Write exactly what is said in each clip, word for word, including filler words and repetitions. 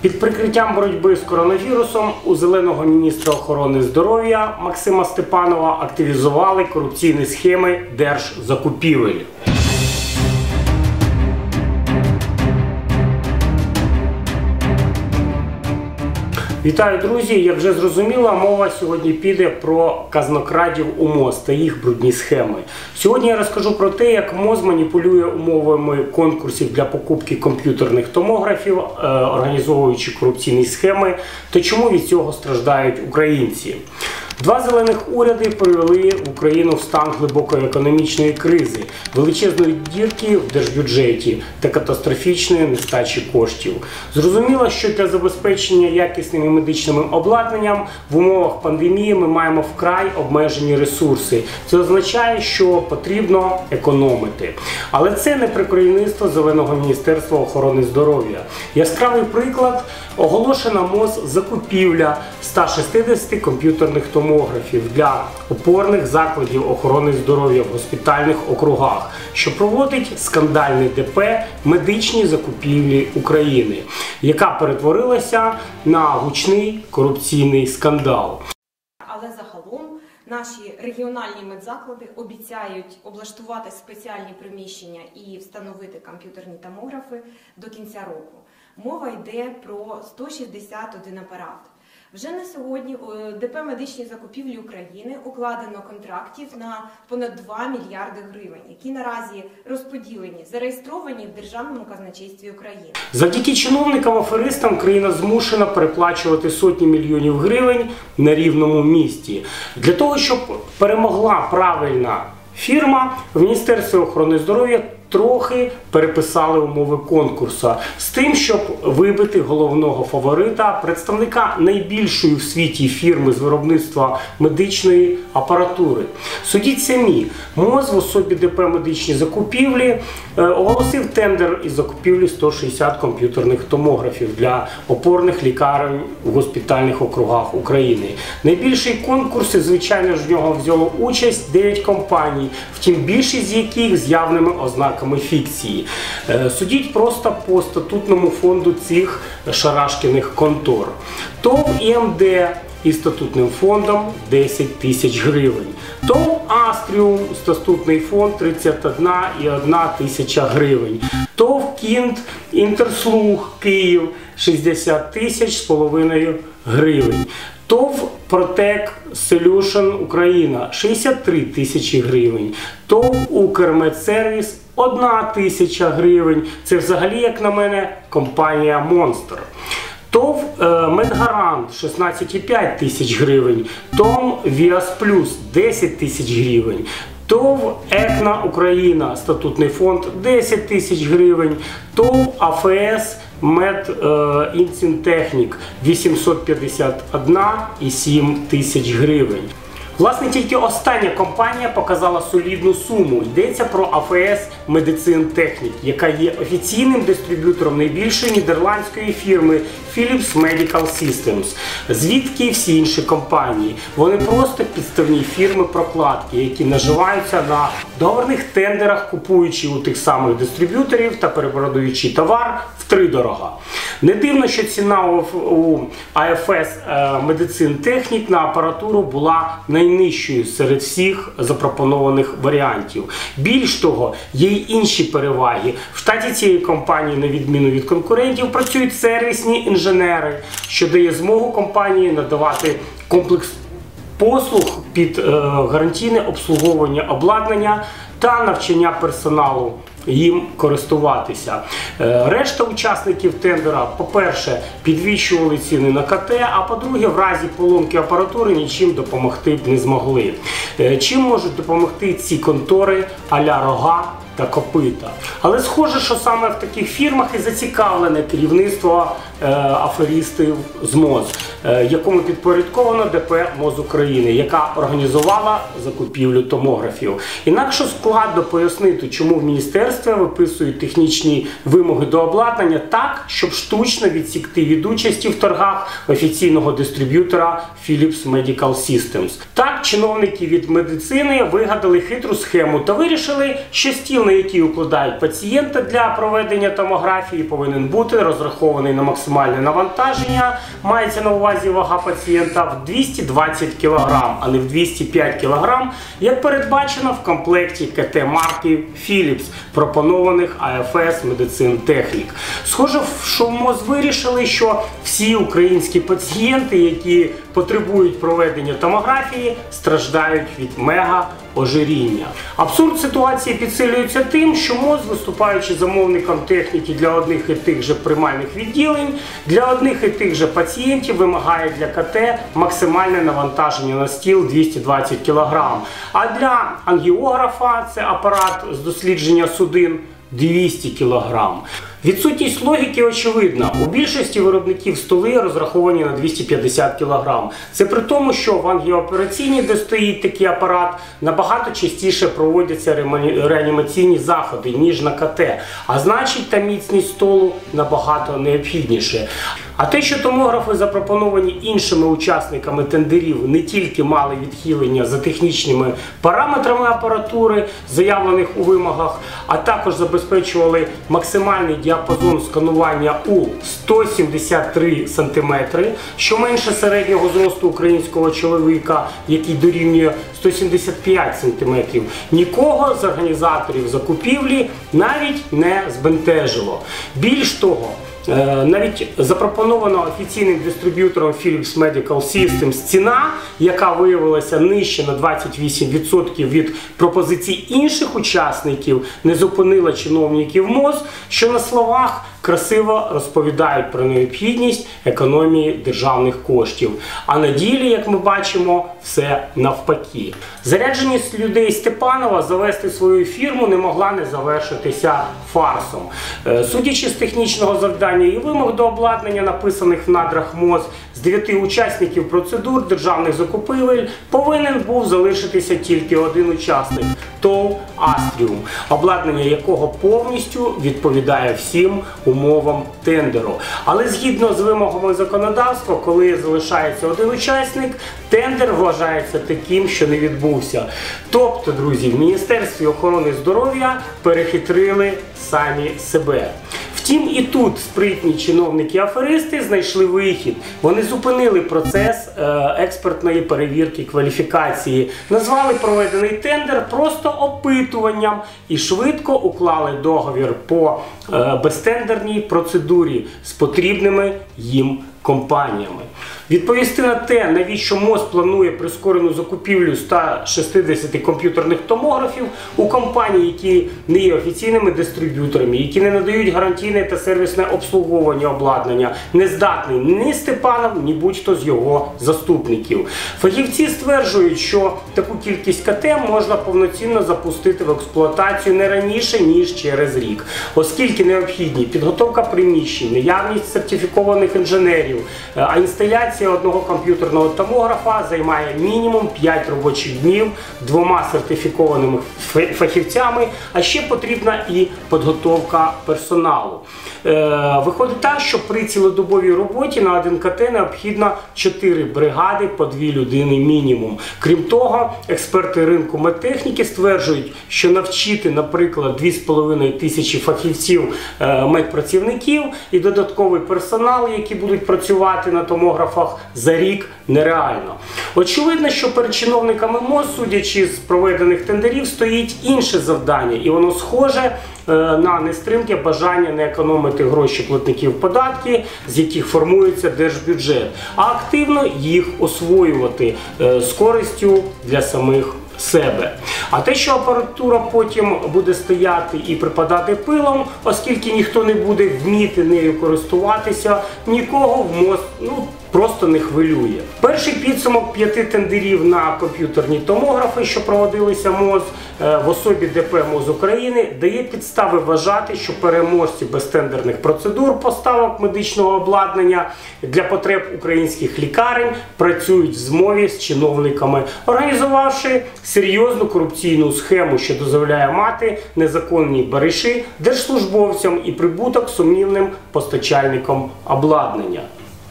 Під прикриттям боротьби з коронавірусом у зеленого міністра охорони здоров'я Максима Степанова активізували корупційні схеми держзакупівель. Вітаю, друзі! Як вже зрозуміло, мова сьогодні піде про казнокрадів у МОЗ та їх брудні схеми. Сьогодні я розкажу про те, як МОЗ маніпулює умовами конкурсів для покупки комп'ютерних томографів, організовуючи корупційні схеми, та чому від цього страждають українці. Два зелених уряди привели Україну в стан глибокої економічної кризи, величезної дірки в держбюджеті та катастрофічної нестачі коштів. Зрозуміло, що для забезпечення якісним медичним обладнанням в умовах пандемії ми маємо вкрай обмежені ресурси. Це означає, що потрібно економити. Але це не про керівництво Зеленого міністерства охорони здоров'я. Яскравий приклад – оголошена МОЗ закупівля ста шістдесяти комп'ютерних томографів для опорних закладів охорони здоров'я в госпітальних округах, що проводить скандальний ДП «Медичні закупівлі України», яка перетворилася на гучний корупційний скандал. Але загалом наші регіональні медзаклади обіцяють облаштувати спеціальні приміщення і встановити комп'ютерні томографи до кінця року. Мова йде про сто шістдесят один апарат. Вже на сьогодні у ДП «Медичні закупівлі України» укладено контрактів на понад два мільярди гривень, які наразі розподілені, зареєстровані в Державному казначействі України. Завдяки чиновникам-аферистам країна змушена переплачувати сотні мільйонів гривень на рівному місці. Для того, щоб перемогла правильна фірма, в Міністерстві охорони здоров'я трохи переписали умови конкурсу з тим, щоб вибити головного фаворита, представника найбільшої в світі фірми з виробництва медичної апаратури. Судіть самі, МОЗ в особі ДП «Медичні закупівлі» оголосив тендер із закупівлі ста шістдесят комп'ютерних томографів для опорних лікарень у госпітальних округах України. Найбільший конкурс, звичайно ж, в нього взяло участь дев'ять компаній, втім більшість з яких з явними ознаками фікції. Судіть просто по статутному фонду цих шарашкіних контор. ТОВ ІМД із статутним фондом десять тисяч гривень. ТОВ Астріум, статутний фонд тридцять одна і одна тисяча гривень. ТОВ Кінт Інтерслуг Київ шістдесят тисяч з половиною гривень. ТОВ Протек Солюшн Україна шістдесят три тисячі гривень. ТОВ Укрмедсервіс одна тисяча гривень. Це взагалі, як на мене, компанія «Монстр». ТОВ Медгарант шістнадцять цілих п'ять тисяч гривень. ТОВ Віас Плюс десять тисяч гривень. ТОВ Екна Україна, статутний фонд десять тисяч гривень. ТОВ АФС Медінцінтехнік вісімсот п'ятдесят одна цілих сім тисяч гривень. Власне, тільки остання компанія показала солідну суму. Йдеться про АФС Медицинтехнік, яка є офіційним дистриб'ютором найбільшої нідерландської фірми Philips Medical Systems. Звідки всі інші компанії? Вони просто підставні фірми-прокладки, які наживаються на договорних тендерах, купуючи у тих самих дистриб'юторів та перепродаючи товар втридорога. Не дивно, що ціна у АФС Медицинтехнік на апаратуру була найнижчою серед всіх запропонованих варіантів. Більш того, є й інші переваги. В штаті цієї компанії, на відміну від конкурентів, працюють сервісні інженери, що дає змогу компанії надавати комплекс послуг під е, гарантійне обслуговування обладнання та навчання персоналу їм користуватися. Решта учасників тендера, по-перше, підвищували ціни на КТ, а по-друге, в разі поломки апаратури нічим допомогти б не змогли. Чим можуть допомогти ці контори а-ля Рога та Копита? Але схоже, що саме в таких фірмах і зацікавлене керівництво е, аферистів з МОЗ, е, якому підпорядковано ДП МОЗ України, яка організувала закупівлю томографів. Інакше складно пояснити, чому в міністерстві виписують технічні вимоги до обладнання так, щоб штучно відсікти від участі в торгах офіційного дистриб'ютора Philips Medical Systems. Так, чиновники від медицини вигадали хитру схему та вирішили, що стіл, на який укладають пацієнта для проведення томографії, повинен бути розрахований на максимальну максимальне навантаження, мається на увазі вага пацієнта, в двісті двадцять кілограм, а не в двісті п'ять кілограм, як передбачено в комплекті КТ марки Philips, пропонованих а еф ес Medicine Technic. Схоже, що в МОЗ вирішили, що всі українські пацієнти, які потребують проведення томографії, страждають від мега-ожиріння. Абсурд ситуації підсилюється тим, що МОЗ, виступаючи замовником техніки для одних і тих же приймальних відділень, для одних і тих же пацієнтів вимагає для КТ максимальне навантаження на стіл двісті двадцять кілограм, а для ангіографа, це апарат з дослідження судин, двісті кілограм. Відсутність логіки очевидна. У більшості виробників столи розраховані на двісті п'ятдесят кілограм. Це при тому, що в ангіоопераційній, де стоїть такий апарат, набагато частіше проводяться реанімаційні заходи, ніж на КТ. А значить, та міцність столу набагато необхідніше. А те, що томографи, запропоновані іншими учасниками тендерів, не тільки мали відхилення за технічними параметрами апаратури, заявлених у вимогах, а також забезпечували максимальний діапазон сканування у сто сімдесят три сантиметри, що менше середнього зросту українського чоловіка, який дорівнює сто сімдесят п'ять сантиметрів, нікого з організаторів закупівлі навіть не збентежило. Більш того, навіть запропонована офіційним дистриб'ютором Philips Medical Systems ціна, яка виявилася нижче на двадцять вісім відсотків від пропозицій інших учасників, не зупинила чиновників МОЗ, що на словах красиво розповідають про необхідність економії державних коштів. А на ділі, як ми бачимо, все навпаки. Зарядженість людей Степанова завести свою фірму не могла не завершитися фарсом. Судячи з технічного завдання і вимог до обладнання, написаних в надрах МОЗ, з дев'яти учасників процедур державних закупівель повинен був залишитися тільки один учасник – ТОВ «Астріум», обладнання якого повністю відповідає всім умовам тендеру. Але згідно з вимогами законодавства, коли залишається один учасник, тендер вважається таким, що не відбувся. Тобто, друзі, в Міністерстві охорони здоров'я перехитрили самі себе. Втім, і тут спритні чиновники-аферисти знайшли вихід. Вони зупинили процес е, експертної перевірки кваліфікації, назвали проведений тендер просто опитуванням і швидко уклали договір по е, безтендерній процедурі з потрібними їм компаніями. Відповісти на те, навіщо МОЗ планує прискорену закупівлю sto шістдесят комп'ютерних томографів у компаній, які не є офіційними дистриб'юторами, які не надають гарантійне та сервісне обслуговування обладнання, не здатний ні Степанов, ні будь-хто з його заступників. Фахівці стверджують, що таку кількість КТ можна повноцінно запустити в експлуатацію не раніше, ніж через рік, оскільки необхідні підготовка приміщень, наявність сертифікованих інженерів, а інсталяція одного комп'ютерного томографа займає мінімум п'ять робочих днів двома сертифікованими фахівцями, а ще потрібна і підготовка персоналу. Е, виходить так, що при цілодобовій роботі на один КТ необхідно чотири бригади по дві людини мінімум. Крім того, експерти ринку медтехніки стверджують, що навчити, наприклад, дві з половиною тисячі фахівців е, медпрацівників і додатковий персонал, які будуть працювати на томографах, за рік нереально. Очевидно, що перед чиновниками МОЗ, судячи з проведених тендерів, стоїть інше завдання, і воно схоже на нестримке бажання не економити гроші платників податків, з яких формується держбюджет, а активно їх освоювати з користю для самих себе. А те, що апаратура потім буде стояти і припадати пилом, оскільки ніхто не буде вміти нею користуватися, нікого в МОЗ, ну, просто не хвилює. Перший підсумок п'яти тендерів на комп'ютерні томографи, що проводилися МОЗ в особі ДП МОЗ України, дає підстави вважати, що переможці безтендерних процедур поставок медичного обладнання для потреб українських лікарень працюють в змові з чиновниками, організувавши серйозну корупційну схему, що дозволяє мати незаконні бариші держслужбовцям і прибуток сумнівним постачальникам обладнання.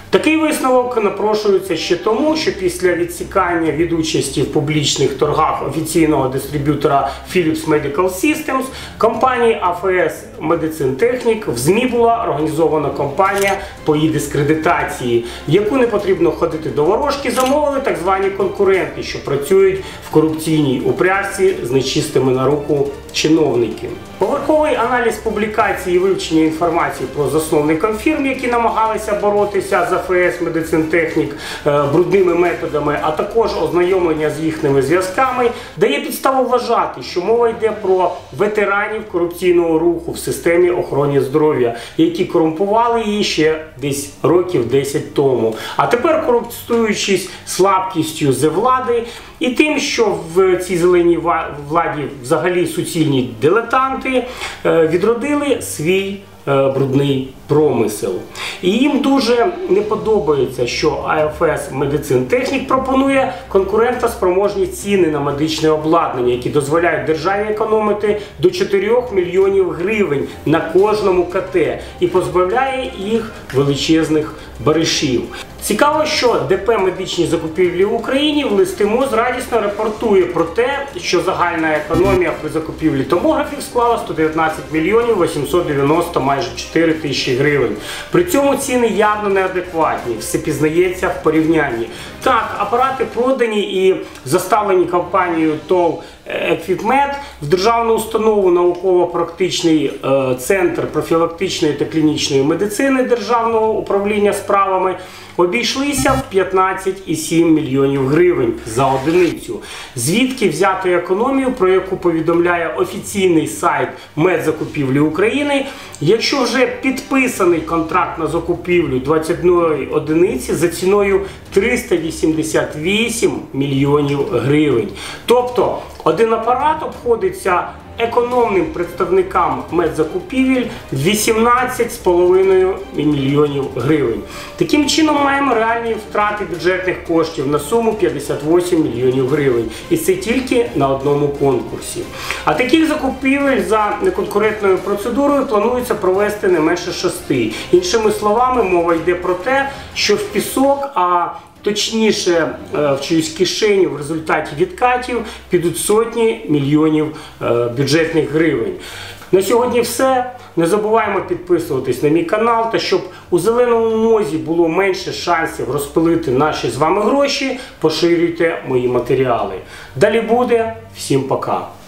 Такий висновок напрошується ще тому, що після відсікання від участі в публічних торгах офіційного дистриб'ютора Philips Medical Systems компанії ей еф ес Medicine Technic в ЗМІ була організована кампанія по її дискредитації, яку не потрібно ходити до ворожки, замовили так звані конкуренти, що працюють в корупційній упряжці з нечистими на руку чиновники. Поверховий аналіз публікацій і вивчення інформації про засновників фірм, які намагалися боротися з ей еф ес Medicine Technic брудними методами, а також ознайомлення з їхніми зв'язками, дає підставу вважати, що мова йде про ветеранів корупційного руху в системі охорони здоров'я, які корумпували її ще десь років десять тому. А тепер, користуючись слабкістю зе влади і тим, що в цій зеленій владі взагалі суцільні дилетанти, відродили свій брудний промисел. І їм дуже не подобається, що ей еф ес Medicine Technic пропонує конкурентоспроможні ціни на медичне обладнання, які дозволяють державі економити до чотирьох мільйонів гривень на кожному ка те і позбавляє їх величезних баришів. Цікаво, що де пе «Медичні закупівлі в Україні» в Листимоз радісно репортує про те, що загальна економія при закупівлі томографів склала сто дев'ятнадцять мільйонів вісімсот дев'яносто майже чотири тисячі гривень. При цьому ціни явно неадекватні, все пізнається в порівнянні. Так, апарати продані і заставлені компанією ТОВ «Еквіпмед» в державну установу науково-практичний е, центр профілактичної та клінічної медицини Державного управління справами обійшлися в п'ятнадцять цілих сім мільйонів гривень за одиницю. Звідки взяти економію, про яку повідомляє офіційний сайт Медзакупівлі України, якщо вже підписаний контракт на закупівлю двадцять однієї одиниці за ціною триста вісімдесят вісім мільйонів гривень. Тобто один апарат обходиться економним представникам медзакупівель вісімнадцять з половиною мільйонів гривень. Таким чином маємо реальні втрати бюджетних коштів на суму п'ятдесят вісім мільйонів гривень. І це тільки на одному конкурсі. А таких закупівель за неконкурентною процедурою планується провести не менше шести. Іншими словами, мова йде про те, що в пісок, а точніше, в чиюсь кишеню в результаті відкатів підуть сотні мільйонів бюджетних гривень. На сьогодні все. Не забуваємо підписуватись на мій канал, та щоб у зеленому мозі було менше шансів розпилити наші з вами гроші, поширюйте мої матеріали. Далі буде. Всім пока!